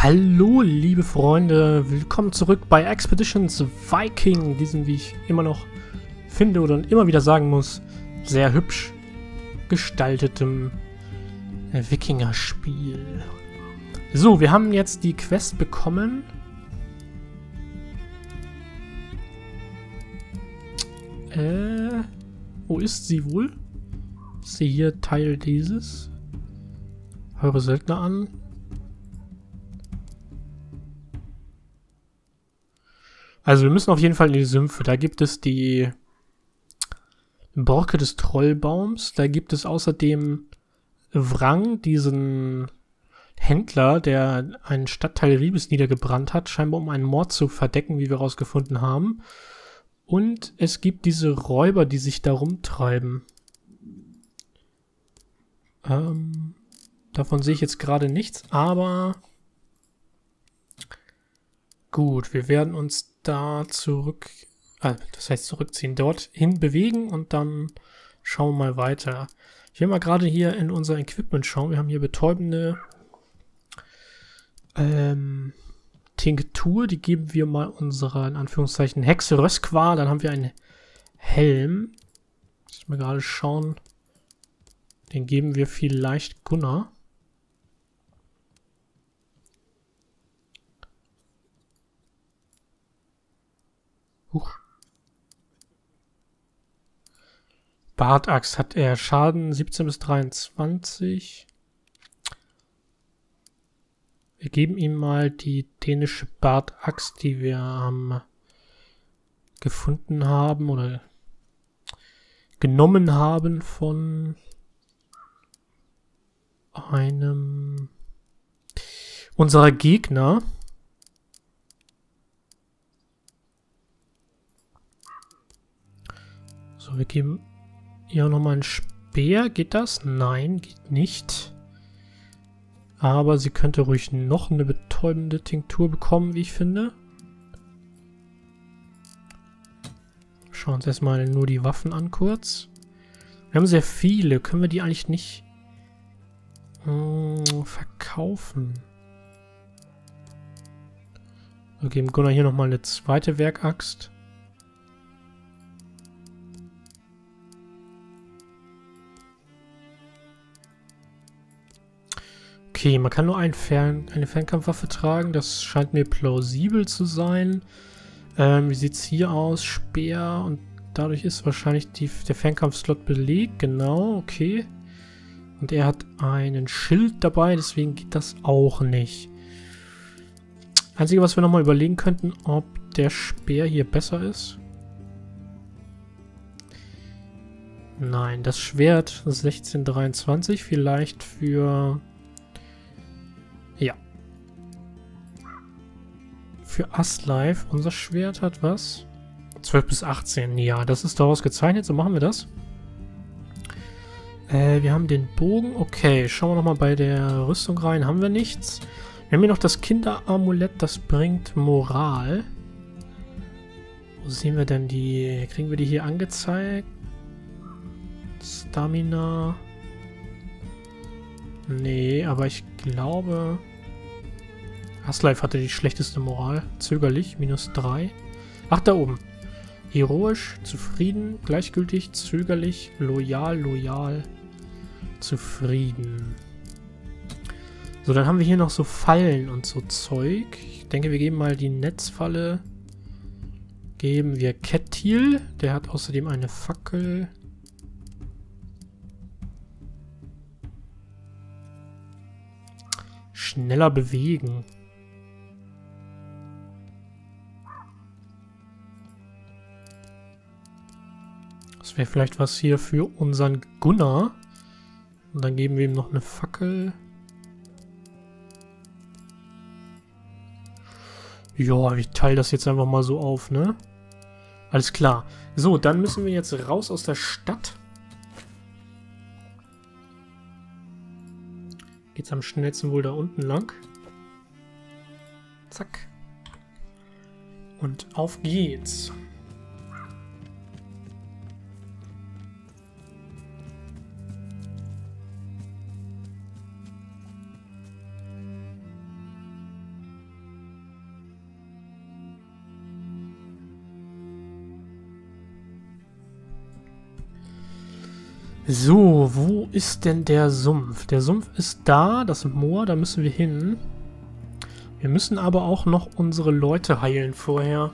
Hallo, liebe Freunde, willkommen zurück bei Expeditions Viking, diesem, wie ich immer noch finde oder immer wieder sagen muss, sehr hübsch gestaltetem Wikinger-Spiel. So, wir haben jetzt die Quest bekommen. Wo ist sie wohl? Ist sie hier Teil dieses? Höre Söldner an. Also wir müssen auf jeden Fall in die Sümpfe. Da gibt es die Borke des Trollbaums. Da gibt es außerdem Wrang, diesen Händler, der einen Stadtteil Ribes niedergebrannt hat, scheinbar um einen Mord zu verdecken, wie wir herausgefunden haben. Und es gibt diese Räuber, die sich da rumtreiben. Davon sehe ich jetzt gerade nichts, aber gut, wir werden uns da zurückziehen, dorthin bewegen und dann schauen wir mal weiter. Ich will mal gerade hier in unser Equipment schauen. Wir haben hier betäubende Tinktur, die geben wir mal unserer, in Anführungszeichen, Hexe Röskva. Dann haben wir einen Helm. Muss mal gerade schauen. Den geben wir vielleicht Gunnar. Bartaxt hat er Schaden 17 bis 23. Wir geben ihm mal die dänische Bartaxt, die wir gefunden haben oder genommen haben von einem unserer Gegner. So, wir geben hier auch nochmal einen Speer. Geht das? Nein, geht nicht. Aber sie könnte ruhig noch eine betäubende Tinktur bekommen, wie ich finde. Schauen uns erstmal nur die Waffen an kurz. Wir haben sehr viele. Können wir die eigentlich nicht verkaufen? Wir geben Gunnar hier nochmal eine zweite Werkaxt. Okay, man kann nur eine Fernkampfwaffe tragen. Das scheint mir plausibel zu sein. Wie sieht es hier aus? Speer und dadurch ist wahrscheinlich der Fernkampfslot belegt. Genau, okay. Und er hat einen Schild dabei, deswegen geht das auch nicht. Einzige, was wir nochmal überlegen könnten, ob der Speer hier besser ist. Nein, das Schwert 1623 vielleicht für... Ja. Für Aslife. Unser Schwert hat was? 12 bis 18. Ja, das ist daraus gezeichnet. So machen wir das. Wir haben den Bogen. Okay, schauen wir nochmal bei der Rüstung rein. Haben wir nichts. Wir haben hier noch das Kinderamulett. Das bringt Moral. Wo sehen wir denn die? Kriegen wir die hier angezeigt? Stamina. Nee, aber ich glaube... Aslife hatte die schlechteste Moral. Zögerlich, -3. Ach, da oben. Heroisch, zufrieden, gleichgültig, zögerlich, loyal, zufrieden. So, dann haben wir hier noch so Fallen und so Zeug. Ich denke, wir geben mal die Netzfalle. Geben wir Kettil. Der hat außerdem eine Fackel. Schneller bewegen. Das wäre vielleicht was hier für unseren Gunnar. Und dann geben wir ihm noch eine Fackel. Ja, ich teile das jetzt einfach mal so auf, ne? Alles klar. So, dann müssen wir jetzt raus aus der Stadt. Geht's am schnellsten wohl da unten lang. Zack. Und auf geht's. So, wo ist denn der Sumpf? Der Sumpf ist da, das Moor, da müssen wir hin. Wir müssen aber auch noch unsere Leute heilen vorher.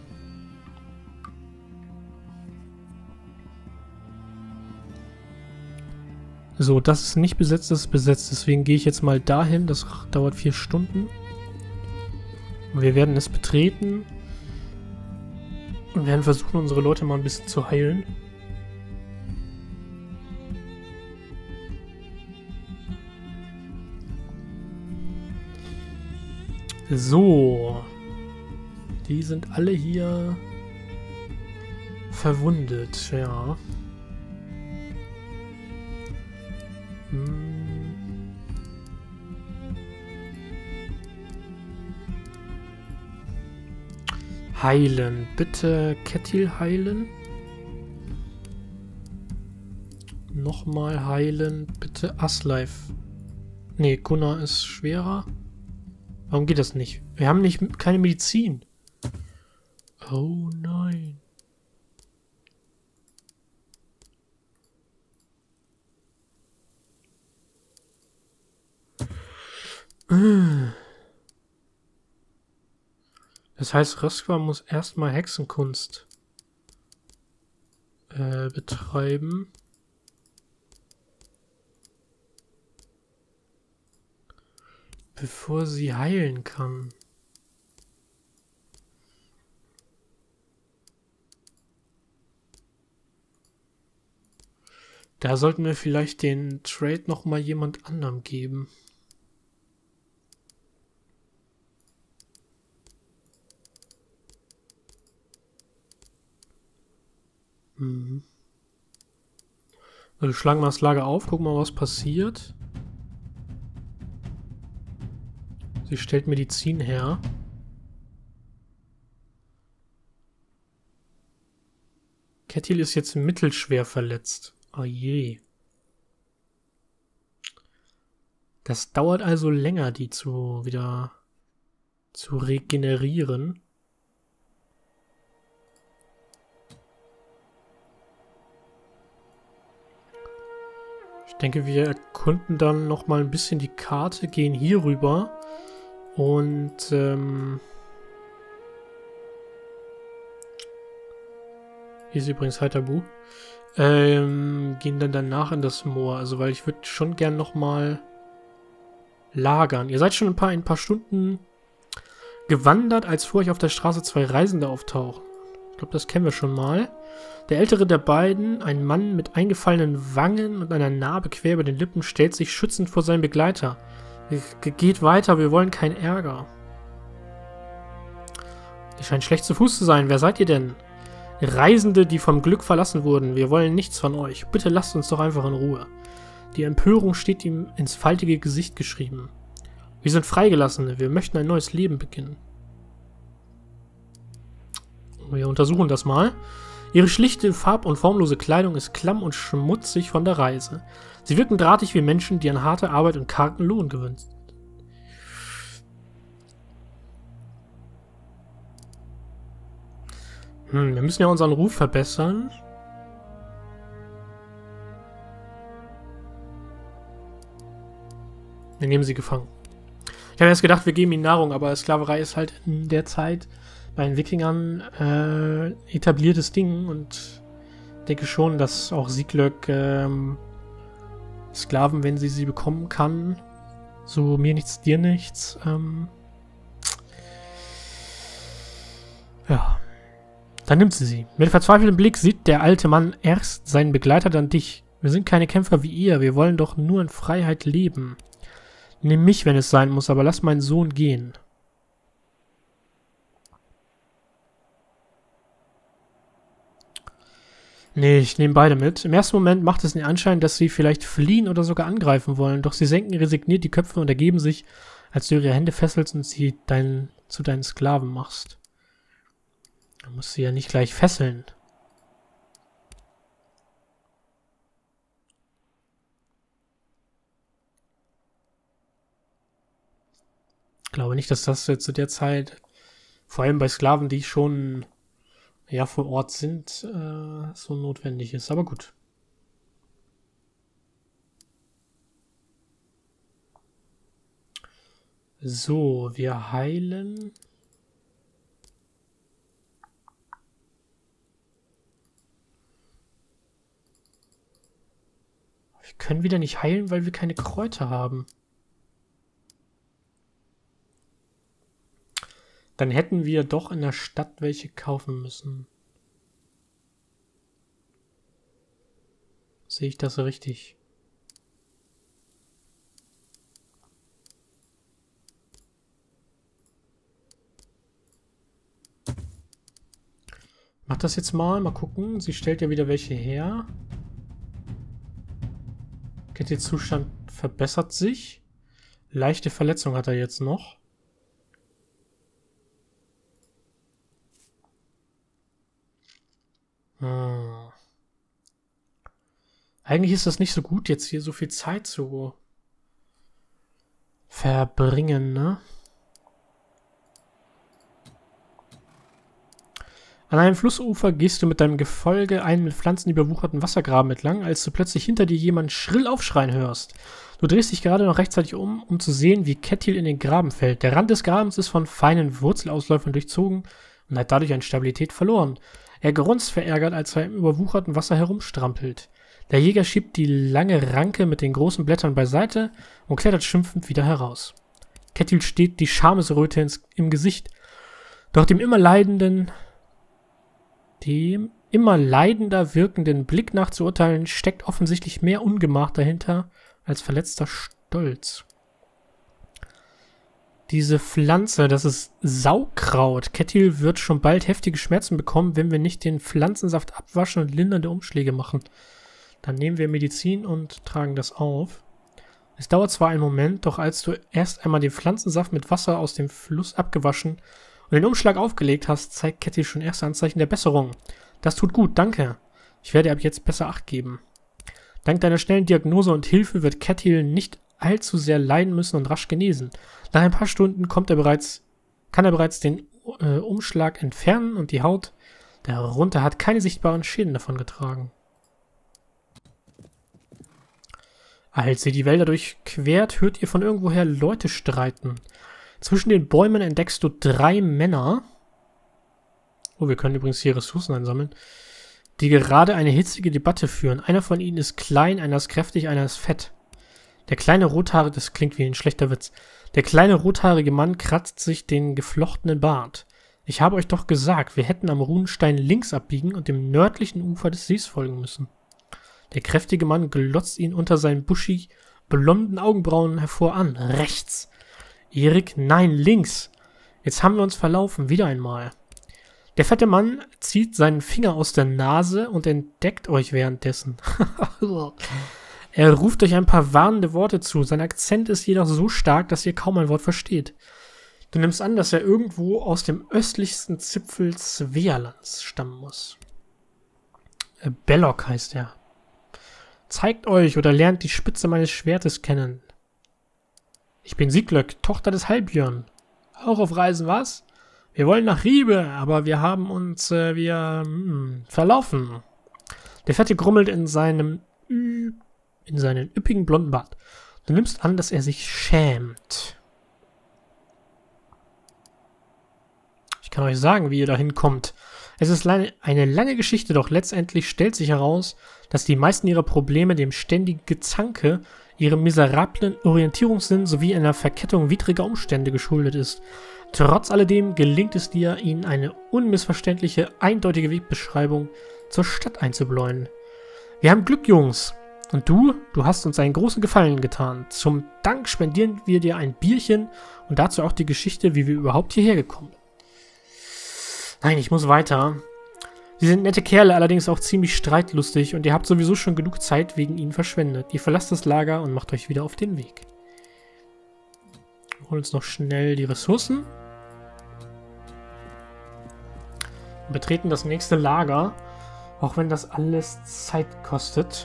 So, das ist nicht besetzt, das ist besetzt. Deswegen gehe ich jetzt mal dahin. Das dauert 4 Stunden. Und wir werden es betreten. Und werden versuchen, unsere Leute mal ein bisschen zu heilen. So. Die sind alle hier verwundet, ja. Heilen. Bitte Kettil heilen. Nochmal heilen. Bitte Asleif. Nee, Gunnar ist schwerer. Warum geht das nicht? Wir haben keine Medizin. Oh nein. Das heißt, Röskva muss erstmal Hexenkunst betreiben. Bevor sie heilen kann. Da sollten wir vielleicht den Trade nochmal jemand anderem geben. Also schlagen wir das Lager auf, gucken mal, was passiert. Sie stellt Medizin her. Kettil ist jetzt mittelschwer verletzt. Oh je. Das dauert also länger, die wieder zu regenerieren. Ich denke, wir erkunden dann nochmal ein bisschen die Karte, gehen hier rüber und hier ist übrigens Heiterbu. Gehen dann danach in das Moor. Also, weil ich würde schon gern nochmal lagern. Ihr seid schon ein paar Stunden gewandert, als vor euch auf der Straße 2 Reisende auftauchen. Ich glaube, das kennen wir schon mal. Der ältere der beiden, ein Mann mit eingefallenen Wangen und einer Narbe quer über den Lippen, stellt sich schützend vor seinen Begleiter. Geht weiter, wir wollen keinen Ärger. Ihr scheint schlecht zu Fuß zu sein. Wer seid ihr denn? Reisende, die vom Glück verlassen wurden. Wir wollen nichts von euch. Bitte lasst uns doch einfach in Ruhe. Die Empörung steht ihm ins faltige Gesicht geschrieben. Wir sind Freigelassene. Wir möchten ein neues Leben beginnen. Wir untersuchen das mal. Ihre schlichte, farb- und formlose Kleidung ist klamm und schmutzig von der Reise. Sie wirken drahtig wie Menschen, die an harte Arbeit und kargen Lohn gewöhnt sind. Wir müssen ja unseren Ruf verbessern. Wir nehmen sie gefangen. Ich habe erst gedacht, wir geben ihnen Nahrung, aber Sklaverei ist halt in der Zeit bei den Wikingern etabliertes Ding und denke schon, dass auch Sieglöck Sklaven, wenn sie bekommen kann, so mir nichts, dir nichts, ja. Dann nimmt sie sie. Mit verzweifeltem Blick sieht der alte Mann erst seinen Begleiter, dann dich. Wir sind keine Kämpfer wie ihr, wir wollen doch nur in Freiheit leben. Nimm mich, wenn es sein muss, aber lass meinen Sohn gehen. Nee, ich nehme beide mit. Im ersten Moment macht es den Anschein, dass sie vielleicht fliehen oder sogar angreifen wollen, doch sie senken resigniert die Köpfe und ergeben sich, als du ihre Hände fesselst und sie zu deinen Sklaven machst. Du musst sie ja nicht gleich fesseln. Ich glaube nicht, dass das jetzt zu der Zeit, vor allem bei Sklaven, die schon ja vor Ort sind, so notwendig ist. Aber gut. So, wir heilen. Wir können wieder nicht heilen, weil wir keine Kräuter haben. Dann hätten wir doch in der Stadt welche kaufen müssen. Sehe ich das richtig? Mach das jetzt mal gucken. Sie stellt ja wieder welche her. Der Zustand verbessert sich. Leichte Verletzung hat er jetzt noch. Eigentlich ist das nicht so gut, jetzt hier so viel Zeit zu verbringen, ne? An einem Flussufer gehst du mit deinem Gefolge einen mit Pflanzen überwucherten Wassergraben entlang, als du plötzlich hinter dir jemanden schrill aufschreien hörst. Du drehst dich gerade noch rechtzeitig um zu sehen, wie Kettil in den Graben fällt. Der Rand des Grabens ist von feinen Wurzelausläufern durchzogen und hat dadurch an Stabilität verloren. Er grunzt verärgert, als er im überwucherten Wasser herumstrampelt. Der Jäger schiebt die lange Ranke mit den großen Blättern beiseite und klettert schimpfend wieder heraus. Kettil steht die Schamesröte im Gesicht, doch dem immer leidender wirkenden Blick nach zu urteilen, steckt offensichtlich mehr Ungemach dahinter als verletzter Stolz. Diese Pflanze, das ist Saukraut. Kettil wird schon bald heftige Schmerzen bekommen, wenn wir nicht den Pflanzensaft abwaschen und lindernde Umschläge machen. Dann nehmen wir Medizin und tragen das auf. Es dauert zwar einen Moment, doch als du erst einmal den Pflanzensaft mit Wasser aus dem Fluss abgewaschen und den Umschlag aufgelegt hast, zeigt Kettil schon erste Anzeichen der Besserung. Das tut gut, danke. Ich werde ab jetzt besser Acht geben. Dank deiner schnellen Diagnose und Hilfe wird Kettil nicht allzu sehr leiden müssen und rasch genesen. Nach ein paar Stunden kann er bereits den Umschlag entfernen und die Haut darunter hat keine sichtbaren Schäden davon getragen. Als ihr die Wälder durchquert, hört ihr von irgendwoher Leute streiten. Zwischen den Bäumen entdeckst du 3 Männer. Oh, wir können übrigens hier Ressourcen einsammeln. Die gerade eine hitzige Debatte führen. Einer von ihnen ist klein, einer ist kräftig, einer ist fett. Der kleine rothaarige, das klingt wie ein schlechter Witz. Der kleine rothaarige Mann kratzt sich den geflochtenen Bart. Ich habe euch doch gesagt, wir hätten am Runenstein links abbiegen und dem nördlichen Ufer des Sees folgen müssen. Der kräftige Mann glotzt ihn unter seinen buschig blonden Augenbrauen hervor an. Rechts. Erik, nein, links. Jetzt haben wir uns verlaufen, wieder einmal. Der fette Mann zieht seinen Finger aus der Nase und entdeckt euch währenddessen. Er ruft euch ein paar warnende Worte zu. Sein Akzent ist jedoch so stark, dass ihr kaum ein Wort versteht. Du nimmst an, dass er irgendwo aus dem östlichsten Zipfel Svealands stammen muss. Belloc heißt er. Zeigt euch oder lernt die Spitze meines Schwertes kennen. Ich bin Siglöck, Tochter des Halbjörn. Auch auf Reisen, was? Wir wollen nach Riebe, aber wir haben uns, verlaufen. Der Fette grummelt in seinen üppigen blonden Bart. Du nimmst an, dass er sich schämt. Ich kann euch sagen, wie ihr dahin kommt. Es ist eine lange Geschichte, doch letztendlich stellt sich heraus, dass die meisten ihrer Probleme dem ständigen Gezanke, ihrem miserablen Orientierungssinn sowie einer Verkettung widriger Umstände geschuldet ist. Trotz alledem gelingt es dir, ihnen eine unmissverständliche, eindeutige Wegbeschreibung zur Stadt einzubläuen. Wir haben Glück, Jungs. Und du hast uns einen großen Gefallen getan. Zum Dank spendieren wir dir ein Bierchen und dazu auch die Geschichte, wie wir überhaupt hierher gekommen sind. Nein, ich muss weiter. Sie sind nette Kerle, allerdings auch ziemlich streitlustig und ihr habt sowieso schon genug Zeit wegen ihnen verschwendet. Ihr verlasst das Lager und macht euch wieder auf den Weg. Wir holen uns noch schnell die Ressourcen. Und betreten das nächste Lager, auch wenn das alles Zeit kostet.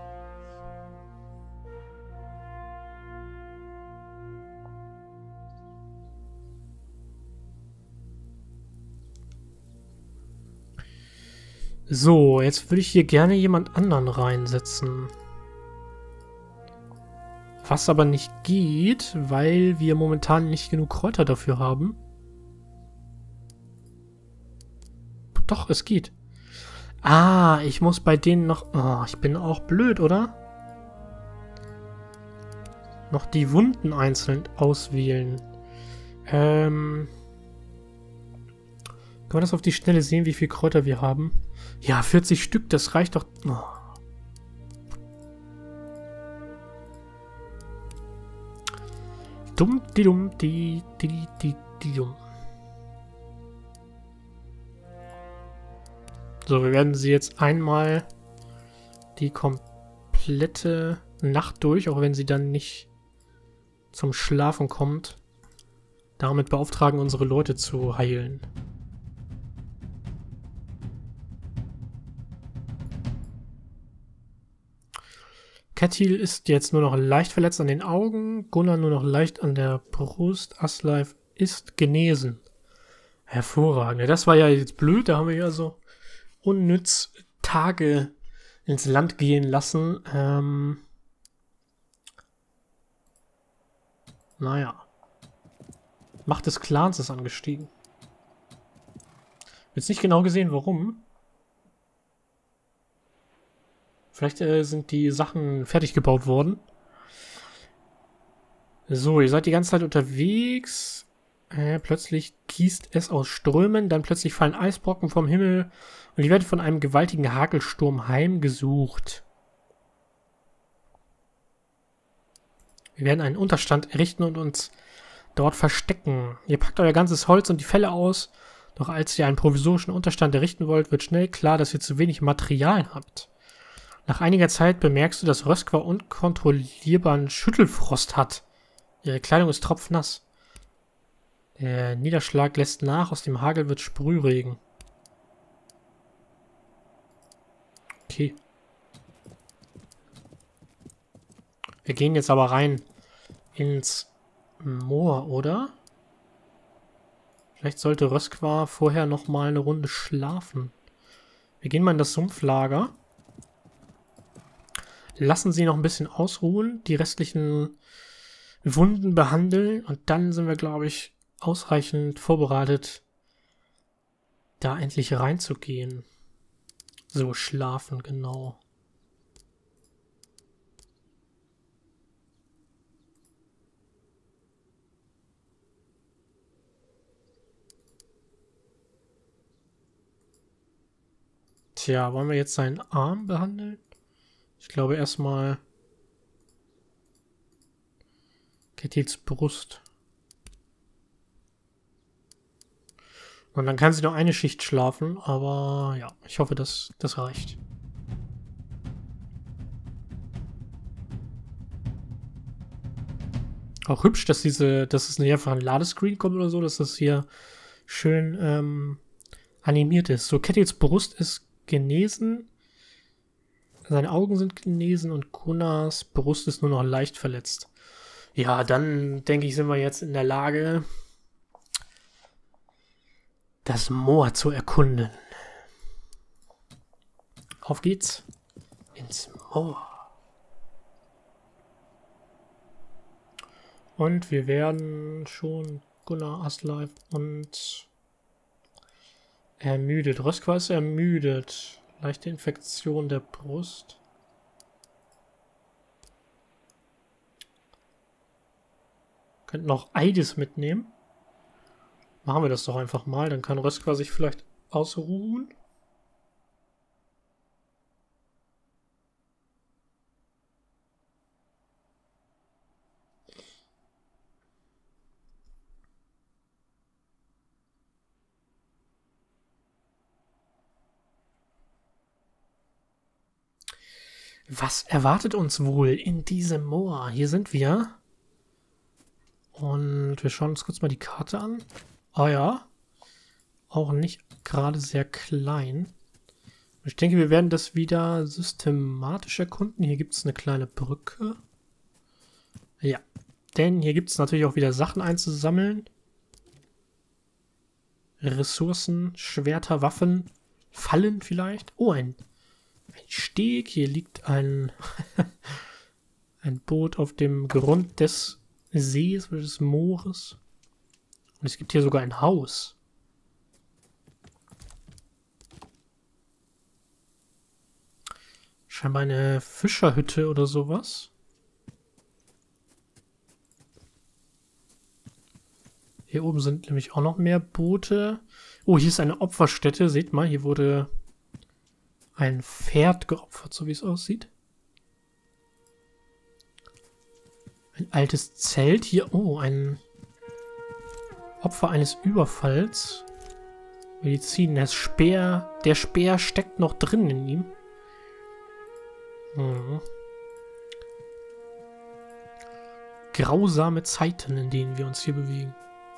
So, jetzt würde ich hier gerne jemand anderen reinsetzen. Was aber nicht geht, weil wir momentan nicht genug Kräuter dafür haben. Doch, es geht. Ah, ich muss bei denen noch... Oh, ich bin auch blöd, oder? Noch die Wunden einzeln auswählen. Kann man das auf die Schnelle sehen, wie viel Kräuter wir haben? Ja, 40 Stück, das reicht doch... Oh. Dumm, die dumm, die dumm. So, wir werden sie jetzt einmal die komplette Nacht durch, auch wenn sie dann nicht zum Schlafen kommt, damit beauftragen, unsere Leute zu heilen. Kettil ist jetzt nur noch leicht verletzt an den Augen, Gunnar nur noch leicht an der Brust, Asleif ist genesen. Hervorragend. Ja, das war ja jetzt blöd, da haben wir ja so unnütz Tage ins Land gehen lassen. Naja. Macht des Clans ist angestiegen. Jetzt nicht genau gesehen, warum. Vielleicht sind die Sachen fertig gebaut worden. So, ihr seid die ganze Zeit unterwegs. Plötzlich gießt es aus Strömen, dann plötzlich fallen Eisbrocken vom Himmel und ihr werdet von einem gewaltigen Hagelsturm heimgesucht. Wir werden einen Unterstand errichten und uns dort verstecken. Ihr packt euer ganzes Holz und die Felle aus, doch als ihr einen provisorischen Unterstand errichten wollt, wird schnell klar, dass ihr zu wenig Material habt. Nach einiger Zeit bemerkst du, dass Röskva unkontrollierbaren Schüttelfrost hat. Ihre Kleidung ist tropfnass. Der Niederschlag lässt nach, aus dem Hagel wird Sprühregen. Okay. Wir gehen jetzt aber rein ins Moor, oder? Vielleicht sollte Röskva vorher nochmal eine Runde schlafen. Wir gehen mal in das Sumpflager. Lassen sie noch ein bisschen ausruhen, die restlichen Wunden behandeln und dann sind wir, glaube ich, ausreichend vorbereitet, da endlich reinzugehen. So, schlafen, genau. Tja, wollen wir jetzt seinen Arm behandeln? Ich glaube erstmal Kettils Brust. Und dann kann sie noch eine Schicht schlafen, aber ja, ich hoffe, das reicht. Auch hübsch, dass es nicht einfach ein Ladescreen kommt oder so, dass das hier schön animiert ist. So, Kettils Brust ist genesen. Seine Augen sind genesen und Gunnars Brust ist nur noch leicht verletzt. Ja, dann denke ich, sind wir jetzt in der Lage, das Moor zu erkunden. Auf geht's ins Moor. Und wir werden schon Gunnar, Asleif und ermüdet. Röskva ist ermüdet. Leichte Infektion der Brust. Könnten noch Eidis mitnehmen. Machen wir das doch einfach mal. Dann kann Röskva sich vielleicht ausruhen. Was erwartet uns wohl in diesem Moor? Hier sind wir. Und wir schauen uns kurz mal die Karte an. Ah ja. Auch nicht gerade sehr klein. Ich denke, wir werden das wieder systematisch erkunden. Hier gibt es eine kleine Brücke. Ja. Denn hier gibt es natürlich auch wieder Sachen einzusammeln. Ressourcen, Schwerter, Waffen, Fallen vielleicht. Oh, ein Steg. Hier liegt ein Ein Boot auf dem Grund des Sees oder des Moores. Und es gibt hier sogar ein Haus. Scheinbar eine Fischerhütte oder sowas. Hier oben sind nämlich auch noch mehr Boote. Oh, hier ist eine Opferstätte. Seht mal, hier wurde ein Pferd geopfert, so wie es aussieht. Ein altes Zelt. Hier, oh, ein Opfer eines Überfalls. Medizin, der Speer steckt noch drin in ihm. Grausame Zeiten, in denen wir uns hier bewegen.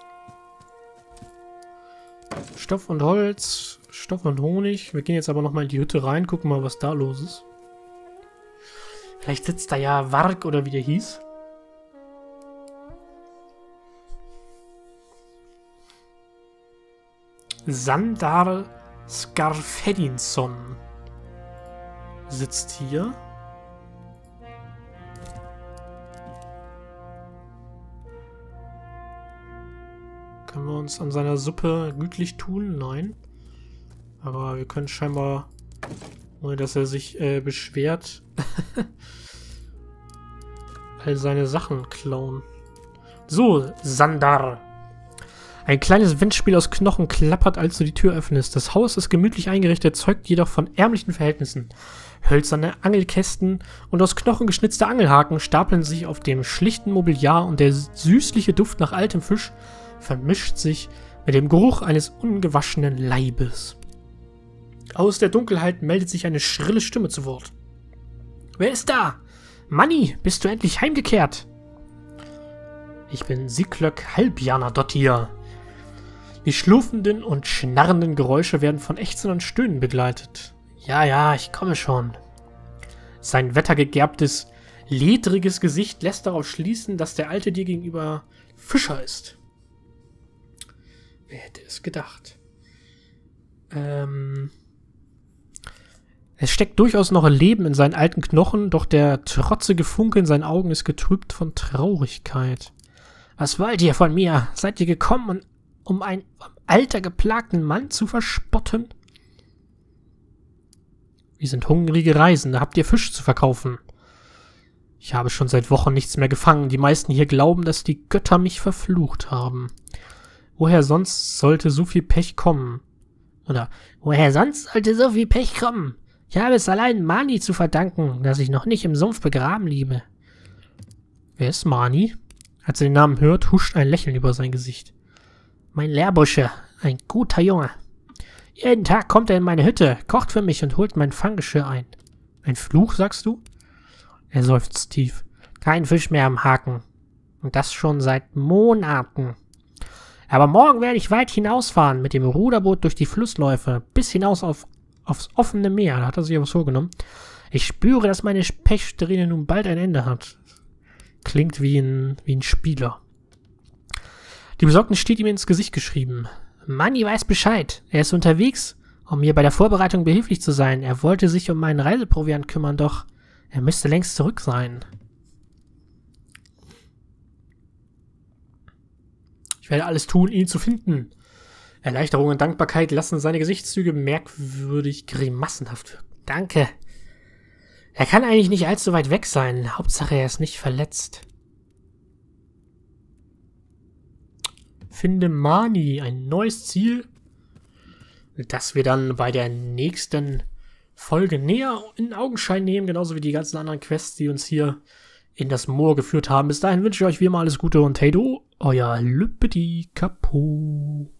Stoff und Holz, Stoff und Honig. Wir gehen jetzt aber nochmal in die Hütte rein, gucken mal, was da los ist. Vielleicht sitzt da ja Varg oder wie der hieß. Sandar Skarfedinsson sitzt hier. Können wir uns an seiner Suppe gütlich tun? Nein. Aber wir können scheinbar, ohne dass er sich beschwert, all seine Sachen klauen. So, Sandar. Ein kleines Windspiel aus Knochen klappert, als du die Tür öffnest. Das Haus ist gemütlich eingerichtet, zeugt jedoch von ärmlichen Verhältnissen. Hölzerne Angelkästen und aus Knochen geschnitzte Angelhaken stapeln sich auf dem schlichten Mobiliar und der süßliche Duft nach altem Fisch vermischt sich mit dem Geruch eines ungewaschenen Leibes. Aus der Dunkelheit meldet sich eine schrille Stimme zu Wort. Wer ist da? Manni, bist du endlich heimgekehrt? Ich bin Siglöck Halbjanadottir. Die schlurfenden und schnarrenden Geräusche werden von Ächzen und Stöhnen begleitet. Ja, ich komme schon. Sein wettergegerbtes, ledriges Gesicht lässt darauf schließen, dass der Alte dir gegenüber Fischer ist. Wer hätte es gedacht? Es steckt durchaus noch Leben in seinen alten Knochen, doch der trotzige Funke in seinen Augen ist getrübt von Traurigkeit. Was wollt ihr von mir? Seid ihr gekommen, um einen alter geplagten Mann zu verspotten? Wir sind hungrige Reisende. Habt ihr Fisch zu verkaufen? Ich habe schon seit Wochen nichts mehr gefangen. Die meisten hier glauben, dass die Götter mich verflucht haben. Woher sonst sollte so viel Pech kommen? Oder, woher sonst sollte so viel Pech kommen? Ich habe es allein Mani zu verdanken, dass ich noch nicht im Sumpf begraben liege. Wer ist Mani? Als er den Namen hört, huscht ein Lächeln über sein Gesicht. Mein Lehrbursche, ein guter Junge. Jeden Tag kommt er in meine Hütte, kocht für mich und holt mein Fanggeschirr ein. Ein Fluch, sagst du? Er seufzt tief. Kein Fisch mehr am Haken. Und das schon seit Monaten. Aber morgen werde ich weit hinausfahren mit dem Ruderboot durch die Flussläufe, bis hinaus aufs offene Meer. Da hat er sich aber vorgenommen. Ich spüre, dass meine Pechsträhne nun bald ein Ende hat. Klingt wie ein Spieler. Die Besorgnis steht ihm ins Gesicht geschrieben. Manni weiß Bescheid. Er ist unterwegs, um mir bei der Vorbereitung behilflich zu sein. Er wollte sich um meinen Reiseproviant kümmern, doch er müsste längst zurück sein. Ich werde alles tun, ihn zu finden. Erleichterung und Dankbarkeit lassen seine Gesichtszüge merkwürdig grimassenhaft wirken. Danke. Er kann eigentlich nicht allzu weit weg sein. Hauptsache, er ist nicht verletzt. Finde Mani, ein neues Ziel, das wir dann bei der nächsten Folge näher in Augenschein nehmen, genauso wie die ganzen anderen Quests, die uns hier in das Moor geführt haben. Bis dahin wünsche ich euch wie immer alles Gute und hey du, euer Lüppeti Kapo.